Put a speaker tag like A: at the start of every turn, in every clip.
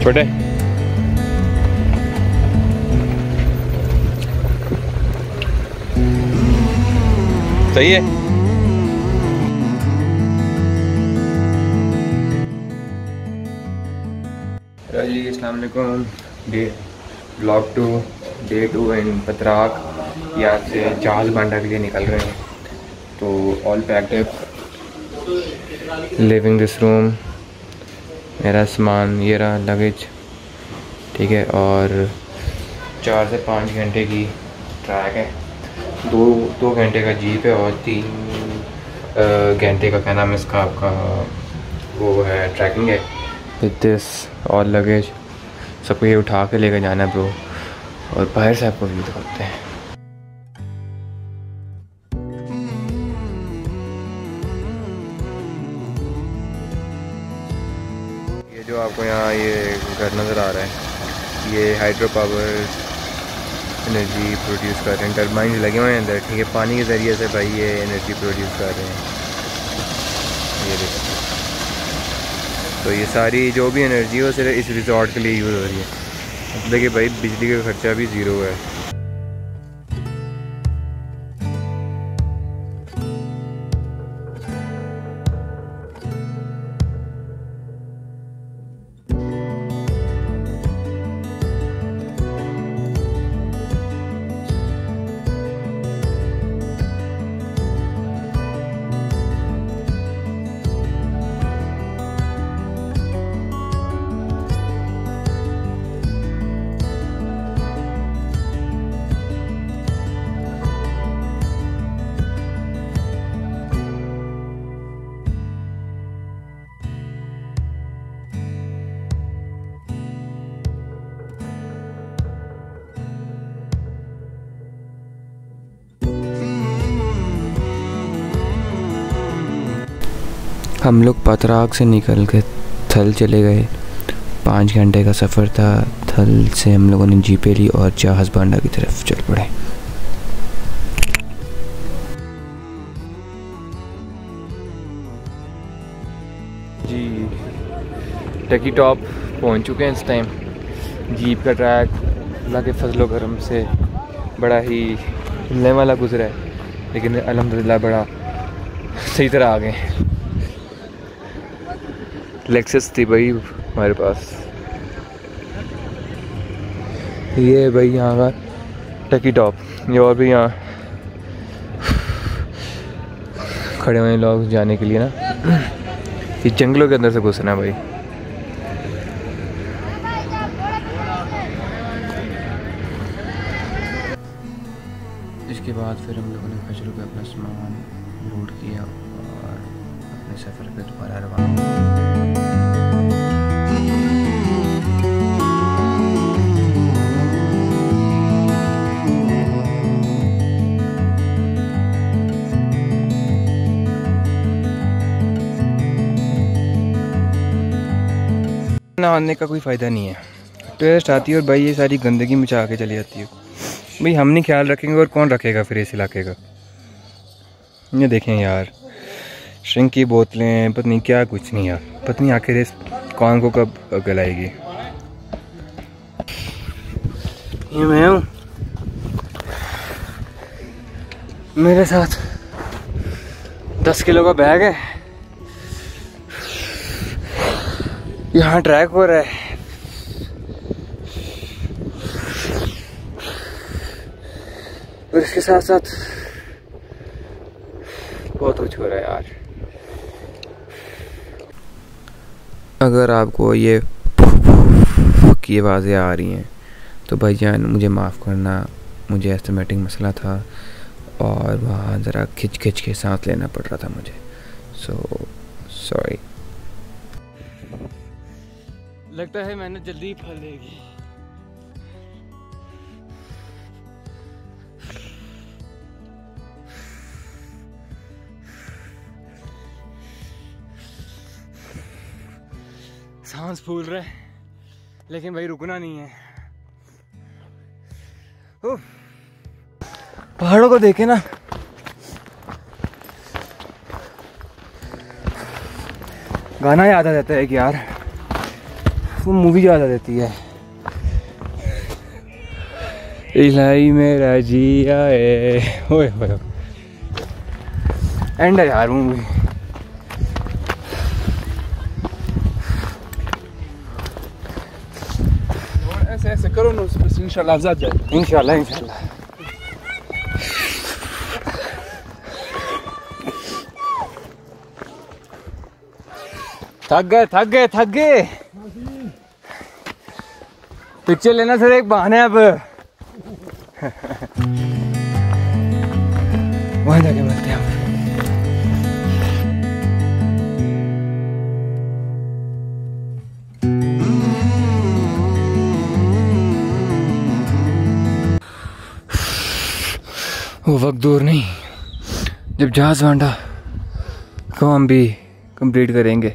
A: छोटे सही है। जी अस्सलाम वालेकुम। ब्लॉग 2 डे 2 इन पतराक। यहाँ से जहाज़ बांडा के लिए निकल रहे हैं। तो all packed, leaving this room, मेरा सामान, ये रहा लगेज, ठीक है। और 4 से 5 घंटे की ट्रैक है। दो घंटे का जीप है और 3 घंटे का क्या नाम है इसका, आपका वो है ट्रैकिंग है। विद दिस और लगेज सबको ये उठा के लेकर जाना है ब्रो। और बाहर से आपको व्यू दिखाते हैं। ये जो आपको यहाँ ये घर नज़र आ रहा है, ये हाइड्रो पावर एनर्जी प्रोड्यूस कर रहे हैं। टर्बाइन लगे हुए हैं अंदर, ठीक है। पानी के ज़रिए से भाई ये एनर्जी प्रोड्यूस कर रहे हैं। ये देखिए, तो ये सारी जो भी एनर्जी है वो सिर्फ इस रिजॉर्ट के लिए यूज़ हो रही है। देखिए भाई, बिजली का खर्चा भी ज़ीरो है। हम लोग पतराक से निकल के थल चले गए। 5 घंटे का सफ़र था। थल से हम लोगों ने जीपे ली और जहाज़ बांडा की तरफ चल पड़े। जी टकी टॉप पहुंच चुके हैं इस टाइम। जीप का ट्रैक अल्लाह के फजलो करम से बड़ा ही हिलने वाला गुजरा है, लेकिन अल्हम्दुलिल्लाह बड़ा सही तरह आ गए। लेक्सस थी भाई हमारे पास। ये है भाई यहाँ का टकी टॉप। ये और भी यहाँ खड़े हुए लोग जाने के लिए ना, ये जंगलों के अंदर से घुसना है भाई। इसके बाद फिर हम लोगों ने खजरू पे अपना सामान लोड किया और अपने सफ़र पे दोबारा रवाना। नहाने का कोई फ़ायदा नहीं है। टूरिस्ट आती है और भाई ये सारी गंदगी मचा के चली जाती है। भाई हम नहीं ख्याल रखेंगे और कौन रखेगा फिर इस इलाके का। ये देखें यार, श्रिंक की बोतलें, पता नहीं क्या कुछ नहीं यार। पता नहीं आखिर इस कौन को कब गलाएगी। ये मैं हूँ, मेरे साथ 10 किलो का बैग है। यहाँ ट्रैक हो रहा है। और इसके साथ साथ बहुत कुछ हो रहा है यार। अगर आपको ये की आवाज़ें आ रही हैं तो भाईजान मुझे माफ़ करना, मुझे एस्थमेटिक मसला था और वहाँ ज़रा खिंच खिंच के सांस लेना पड़ रहा था मुझे। So sorry. लगता है मैंने जल्दी फल देगी। सांस फूल रहा है लेकिन भाई रुकना नहीं है। पहाड़ों को देखे ना, गाना याद आ जाता है कि यार वो मूवी ज़्यादा देती है। इलाही मेरा जिया है, ओए होए एंड है यार मूवी।
B: ऐसे ऐसे करो ना बस, इंशाल्लाह आजाद जाए।
A: इंशाल्लाह इंशाल्लाह। थक गए। पिक्चर लेना सर एक बहाना है अब। वहां जाके मिलते हैं। वो वक्त दूर नहीं जब जहाज वांडा को हम भी कंप्लीट करेंगे।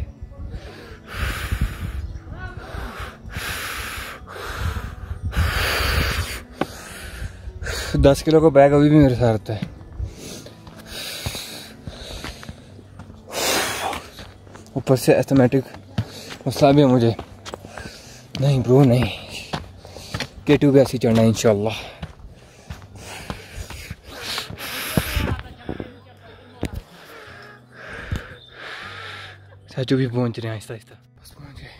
A: तो 10 किलो का बैग अभी भी मेरे साथ है। ऊपर से एस्थमेटिक मसला भी है मुझे। नहीं ब्रो नहीं, K2 भी ऐसी चढ़ना है इंशाल्लाह। साजू भी पहुंच रहे हैं आहिस्ता आहिस्ता। बस पहुंच गए।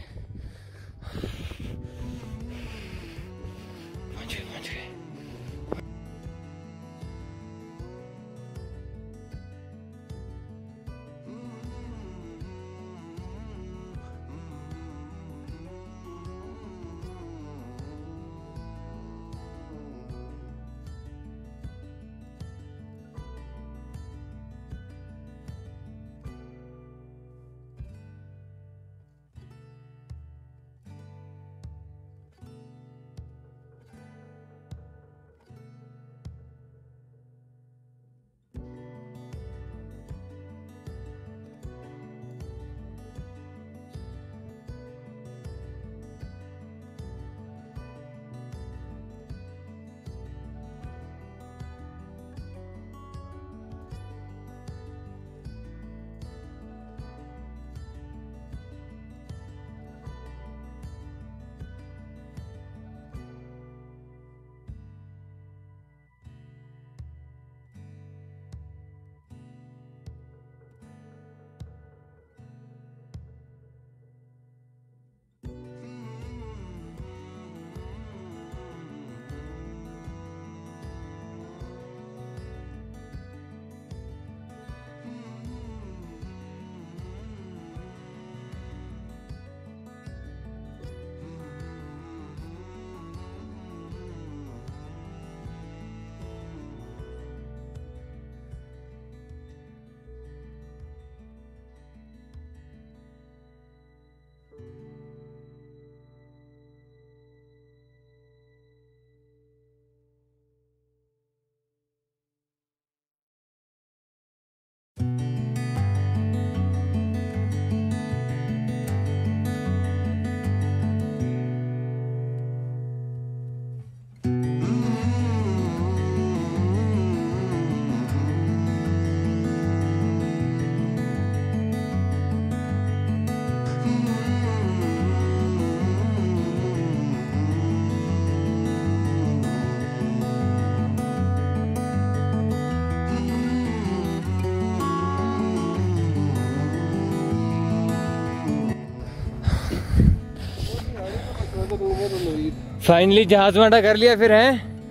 A: फाइनली जहाज वांडा कर लिया फिर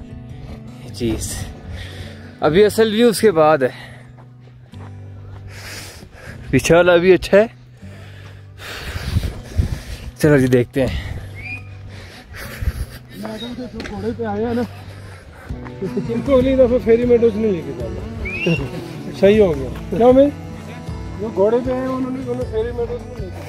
A: हैं चीज। अभी असल व्यू उसके बाद है। पीछे वाला भी अच्छा है। चलो जी देखते हैं।
B: घोड़े पे आया ना, इनको अगली दफा फेरी मेडोज नहीं लेके जाना। सही हो गया क्या? मैं जो घोड़े पे आए उन्होंने फेरी मेडोज नहीं लेके जाना।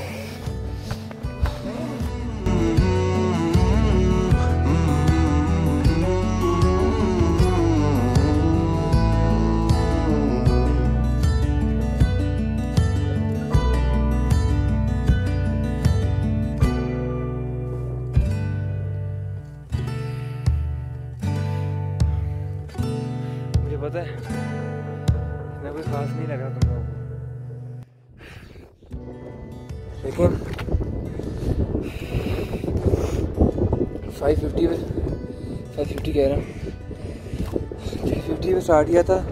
A: पता है इतना कोई खास नहीं लगा तुम लोगों को, लेकिन 550 कह रहा हूँ, 350 पे स्टार्ट किया था,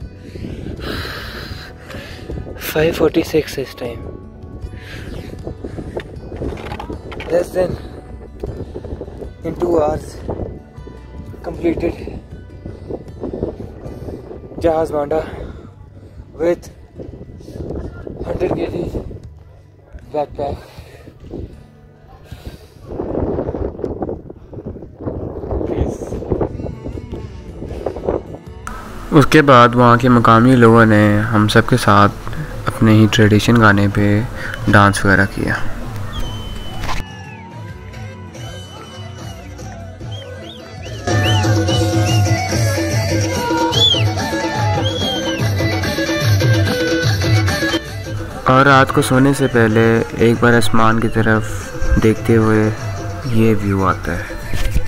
A: 546 इस time. Less than in 2 hours completed Jahaz Banda with 100 kg backpack. उसके बाद वहाँ के मकामी लोगों ने हम सब के साथ अपने ही ट्रेडिशन गाने पे डांस वगैरह किया। और रात को सोने से पहले एक बार आसमान की तरफ देखते हुए ये व्यू आता है।